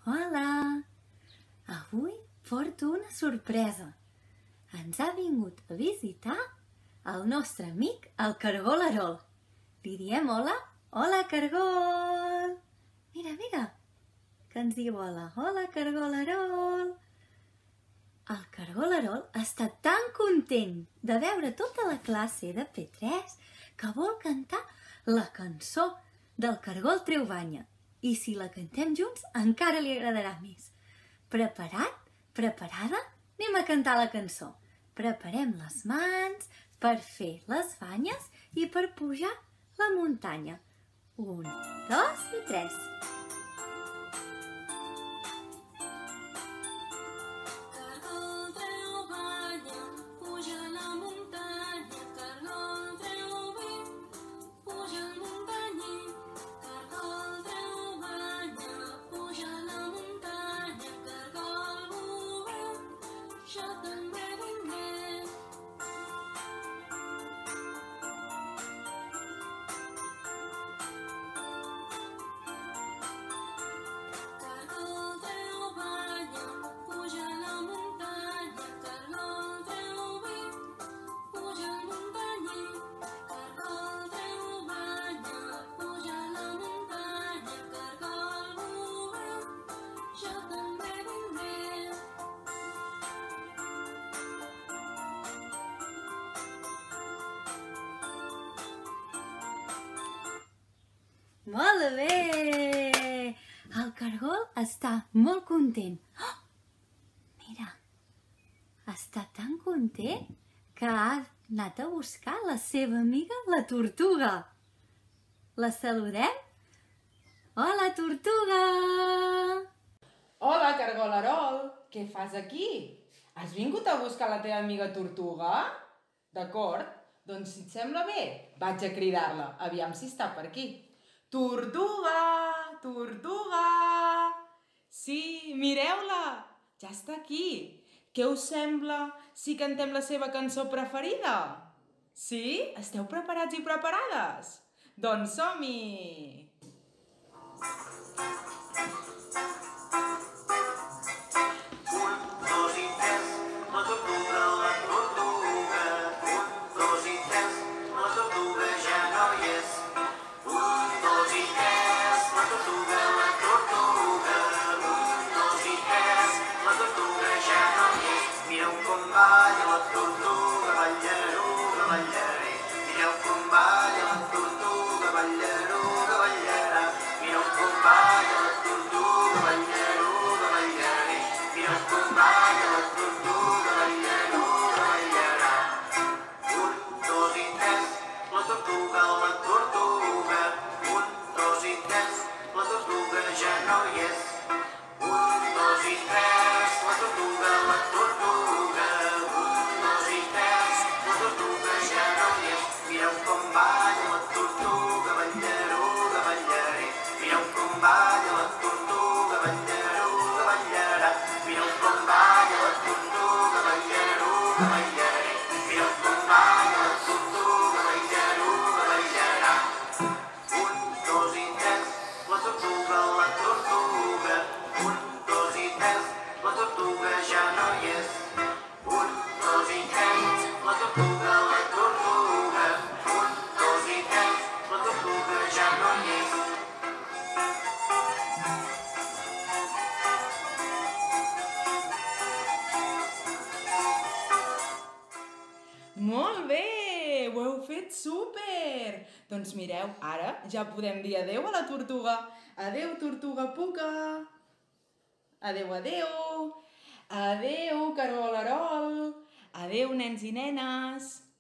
Hola! Avui porto una sorpresa. Ens ha vingut a visitar el nostre amic, el cargol-erol. Li diem hola? Hola, cargol! Mira, mira, que ens diu hola. Hola, cargol-erol! El cargol-erol està tan content de veure tota la classe de P3 que vol cantar la cançó del cargol Treu-banya. I si la cantem junts encara li agradarà més. Preparat? Preparada? Anem a cantar la cançó. Preparem les mans per fer les banyes i per pujar la muntanya. 1, 2 i 3. Molt bé! El cargol està molt content. Oh! Mira, està tan content que ha anat a buscar la seva amiga, la tortuga. La saludem? Hola, tortuga! Hola, cargol-erol! Què fas aquí? Has vingut a buscar la teva amiga tortuga? D'acord, doncs si et sembla bé, vaig a cridar-la. Aviam si està per aquí. Tortuga! Tortuga! Sí, mireu-la! Ja està aquí. Què us sembla si cantem la seva cançó preferida? Sí? Esteu preparats i preparades? Doncs som-hi! Molt bé! Ho heu fet súper! Doncs mireu, ara ja podem dir adeu a la tortuga. Adeu, tortuga puca! Adeu, adeu! Adeu, cargol-erol! Adeu, nens i nenes!